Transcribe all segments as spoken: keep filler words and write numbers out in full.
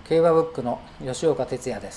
競馬ブックの吉岡哲也です。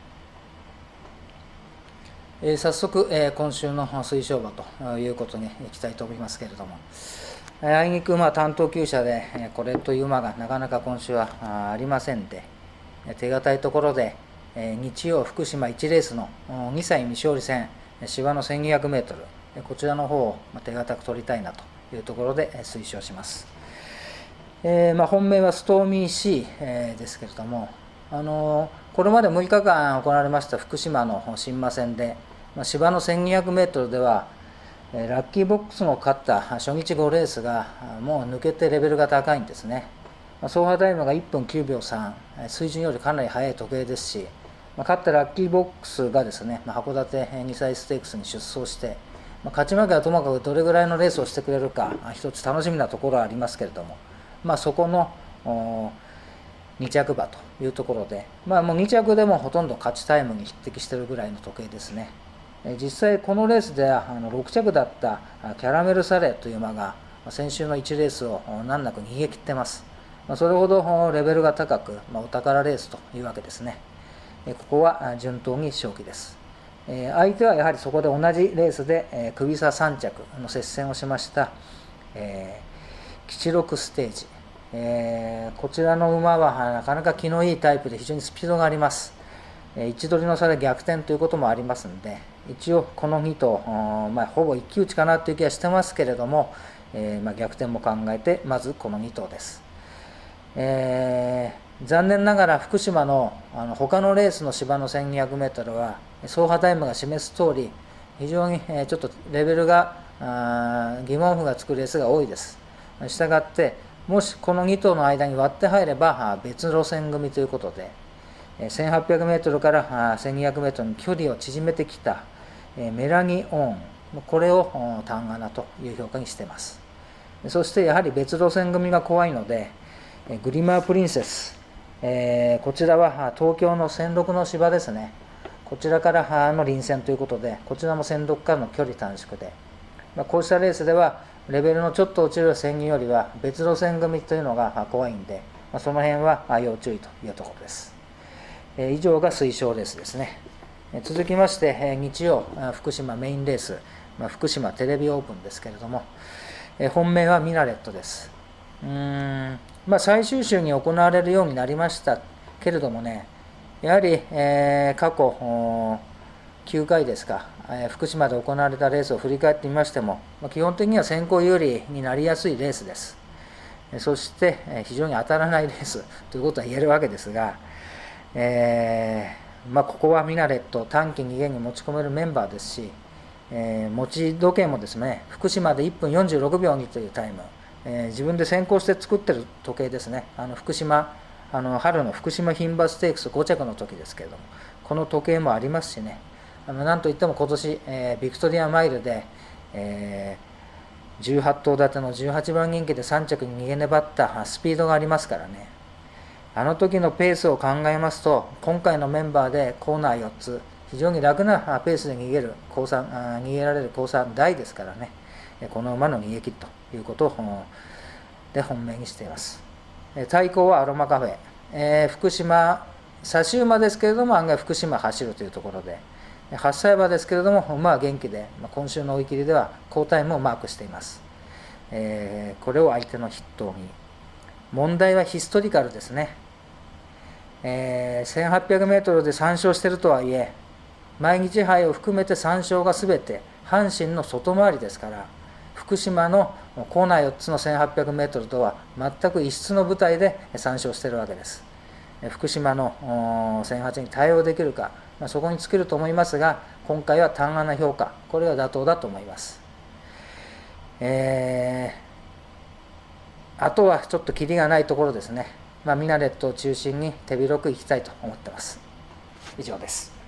えー、早速、えー、今週の推奨馬ということにいきたいと思いますけれども、えー、あいにく馬担当厩舎で、えー、これという馬がなかなか今週は あ, ありませんで、手堅いところで、えー、日曜福島いちレースのにさい未勝利戦芝の せんにひゃくメートル、こちらの方を手堅く取りたいなというところで推奨します。えーまあ、本命はストーミー C、えー、ですけれども、あのー、これまでむいかかん行われました福島の新馬戦で、まあ、芝の せんにひゃくメートルでは、えー、ラッキーボックスの勝った初日ごレースがもう抜けてレベルが高いんですね。まあ、走破タイムがいっぷんきゅうびょうさん、水準よりかなり速い時計ですし、まあ、勝ったラッキーボックスがですね、まあ、函館にさいステークスに出走して、まあ、勝ち負けはともかくどれぐらいのレースをしてくれるか一つ楽しみなところはありますけれども、まあ、そこのに着馬というところで、まあ、もうに着でもほとんど勝ちタイムに匹敵しているぐらいの時計ですね。実際このレースではあのろく着だったキャラメルサレという馬が先週のいちレースを難なく逃げ切ってます。それほどレベルが高く、まあ、お宝レースというわけですね。ここは順当に勝機です。相手はやはりそこで同じレースで首差さん着の接戦をしました吉六ステージ、えー、こちらの馬はなかなか気のいいタイプで非常にスピードがあります。位置取りの差で逆転ということもありますので、一応このに頭、まあ、ほぼ一騎打ちかなという気はしてますけれども、えーまあ、逆転も考えてまずこのに頭です。えー、残念ながら福島 の, あの他のレースの芝の せんにひゃくメートル は走破タイムが示す通り非常に、えー、ちょっとレベルが疑問符がつくレースが多いです。したがってもしこのに頭の間に割って入れば別路線組ということで せんはっぴゃくメートル から せんにひゃくメートル の距離を縮めてきたメラニオン、これを単穴という評価にしています。そしてやはり別路線組が怖いのでグリマープリンセス、えー、こちらは東京のせんろくの芝ですね。こちらからの臨戦ということで、こちらもせんろくからの距離短縮で、まあ、こうしたレースではレベルのちょっと落ちるせんによりは別路線組というのが怖いんで、まあ、その辺は要注意というところです。えー、以上が推奨レースですね。えー、続きまして、えー、日曜福島メインレース、まあ、福島テレビオープンですけれども、えー、本命はミナレットです。うーんまあ、最終週に行われるようになりましたけれどもね、やはり、えー、過去きゅうかいですか、えー、福島で行われたレースを振り返ってみましても、まあ、基本的には先行有利になりやすいレースです。そして、えー、非常に当たらないレースということは言えるわけですが、えーまあ、ここはミナレット短期逃げに持ち込めるメンバーですし、えー、持ち時計もですね、福島でいっぷんよんじゅうろくびょうにというタイム、えー、自分で先行して作ってる時計ですね。あの福島あの春の福島牝馬ステークスご着の時ですけれども、この時計もありますしね、あのなんといっても今年、えー、ビクトリアマイルで、えー、じゅうはち頭立てのじゅうはちばん人気でさん着に逃げ粘ったスピードがありますからね。あの時のペースを考えますと、今回のメンバーでコーナーよっつ非常に楽なペースで逃げるコース逃げられるコース大ですからね、この馬の逃げ切りということをで本命にしています。対抗はアロマカフェ、えー、福島差し馬ですけれども案外福島走るというところで、はっさい馬ですけれども馬は元気で、今週の追い切りでは好タイムをマークしています。えー、これを相手の筆頭に、問題はヒストリカルですね。えー、せんはっぴゃくメートル でさん勝しているとはいえ、毎日杯を含めてさん勝が全て阪神の外回りですから、福島のコーナーよっつの せんはっぴゃくメートル とは全く異質の舞台でさん勝しているわけです。福島のせんはちに対応できるか、まあ、そこに尽きると思いますが、今回は単穴評価、これは妥当だと思います。えー、あとはちょっとキリがないところですね。まあ、ミナレットを中心に手広くいきたいと思っています。以上です。